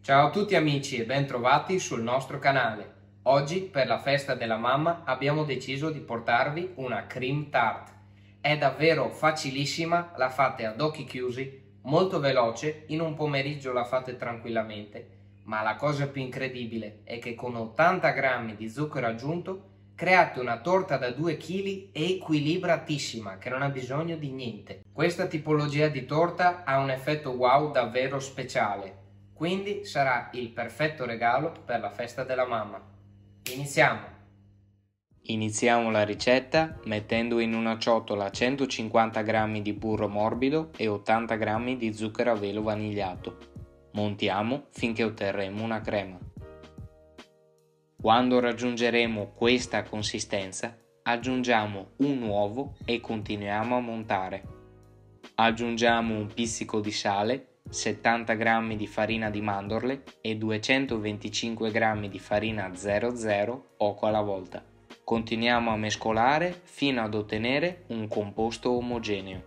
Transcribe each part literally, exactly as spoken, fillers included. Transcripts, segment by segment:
Ciao a tutti amici e ben trovati sul nostro canale. Oggi per la festa della mamma abbiamo deciso di portarvi una cream tart. È davvero facilissima, la fate ad occhi chiusi, molto veloce, in un pomeriggio la fate tranquillamente. Ma la cosa più incredibile è che con ottanta grammi di zucchero aggiunto create una torta da due chili equilibratissima che non ha bisogno di niente. Questa tipologia di torta ha un effetto wow davvero speciale. Quindi sarà il perfetto regalo per la festa della mamma. Iniziamo! Iniziamo la ricetta mettendo in una ciotola centocinquanta grammi di burro morbido e ottanta grammi di zucchero a velo vanigliato. Montiamo finché otterremo una crema. Quando raggiungeremo questa consistenza, aggiungiamo un uovo e continuiamo a montare. Aggiungiamo un pizzico di sale, settanta grammi di farina di mandorle e duecentoventicinque grammi di farina zero zero poco alla volta. Continuiamo a mescolare fino ad ottenere un composto omogeneo.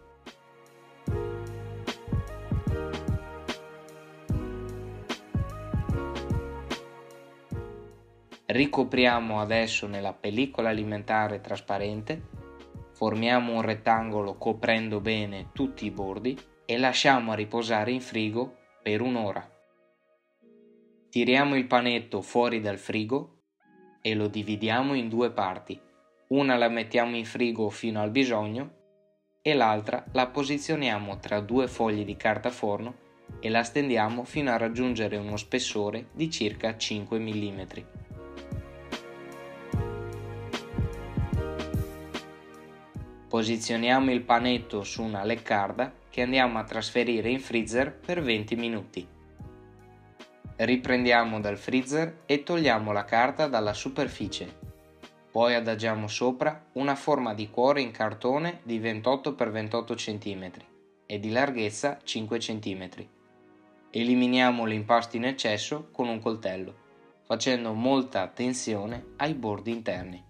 Ricopriamo adesso nella pellicola alimentare trasparente, formiamo un rettangolo coprendo bene tutti i bordi e lasciamo a riposare in frigo per un'ora. Tiriamo il panetto fuori dal frigo e lo dividiamo in due parti. Una la mettiamo in frigo fino al bisogno e l'altra la posizioniamo tra due fogli di carta forno e la stendiamo fino a raggiungere uno spessore di circa cinque millimetri. Posizioniamo il panetto su una leccarda che andiamo a trasferire in freezer per venti minuti. Riprendiamo dal freezer e togliamo la carta dalla superficie. Poi adagiamo sopra una forma di cuore in cartone di ventotto per ventotto centimetri e di larghezza cinque centimetri. Eliminiamo l'impasto in eccesso con un coltello, facendo molta attenzione ai bordi interni.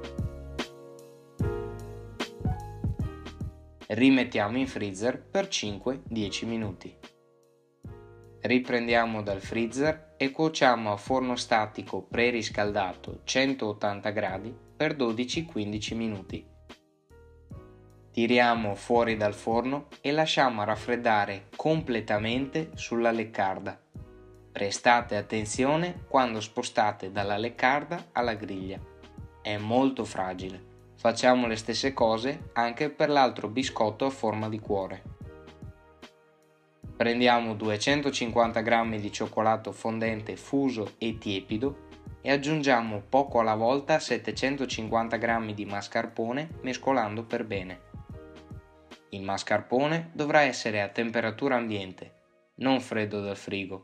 Rimettiamo in freezer per cinque dieci minuti. Riprendiamo dal freezer e cuociamo a forno statico preriscaldato centottanta gradi per dodici quindici minuti. Tiriamo fuori dal forno e lasciamo raffreddare completamente sulla leccarda. Prestate attenzione quando spostate dalla leccarda alla griglia. È molto fragile. Facciamo le stesse cose anche per l'altro biscotto a forma di cuore. Prendiamo duecentocinquanta grammi di cioccolato fondente fuso e tiepido e aggiungiamo poco alla volta settecentocinquanta grammi di mascarpone mescolando per bene. Il mascarpone dovrà essere a temperatura ambiente, non freddo dal frigo.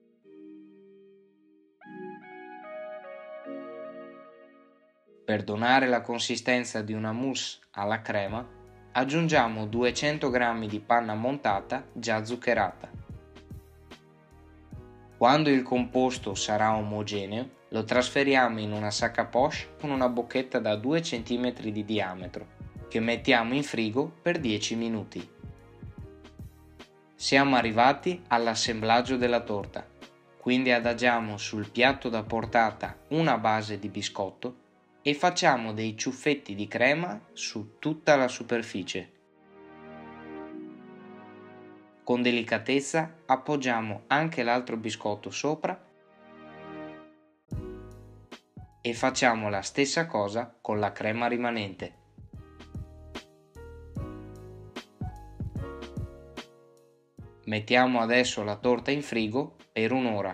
Per donare la consistenza di una mousse alla crema, aggiungiamo duecento grammi di panna montata già zuccherata. Quando il composto sarà omogeneo, lo trasferiamo in una sac à poche con una bocchetta da due centimetri di diametro, che mettiamo in frigo per dieci minuti. Siamo arrivati all'assemblaggio della torta, quindi adagiamo sul piatto da portata una base di biscotto e facciamo dei ciuffetti di crema su tutta la superficie. Con delicatezza appoggiamo anche l'altro biscotto sopra e facciamo la stessa cosa con la crema rimanente. Mettiamo adesso la torta in frigo per un'ora.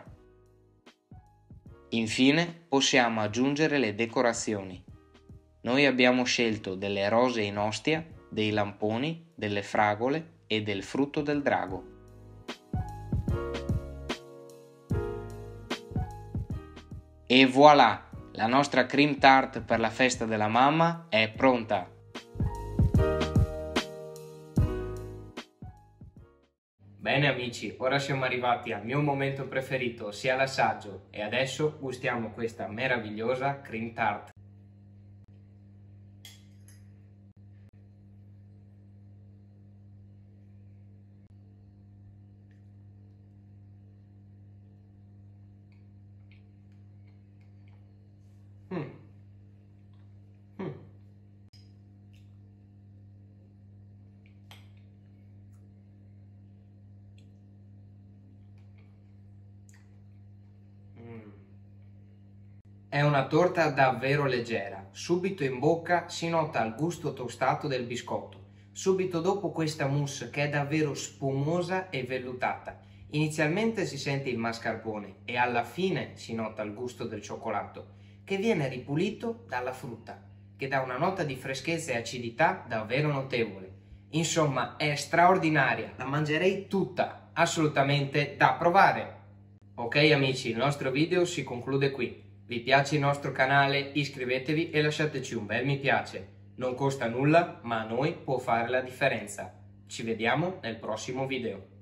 Infine possiamo aggiungere le decorazioni. Noi abbiamo scelto delle rose in ostia, dei lamponi, delle fragole e del frutto del drago. E voilà! La nostra cream tart per la festa della mamma è pronta! Bene amici, ora siamo arrivati al mio momento preferito, sia l'assaggio, e adesso gustiamo questa meravigliosa cream tart. È una torta davvero leggera, subito in bocca si nota il gusto tostato del biscotto, subito dopo questa mousse che è davvero spumosa e vellutata. Inizialmente si sente il mascarpone e alla fine si nota il gusto del cioccolato, che viene ripulito dalla frutta, che dà una nota di freschezza e acidità davvero notevole. Insomma, è straordinaria, la mangerei tutta, assolutamente da provare! Ok amici, il nostro video si conclude qui. Vi piace il nostro canale? Iscrivetevi e lasciateci un bel mi piace. Non costa nulla, ma a noi può fare la differenza. Ci vediamo nel prossimo video.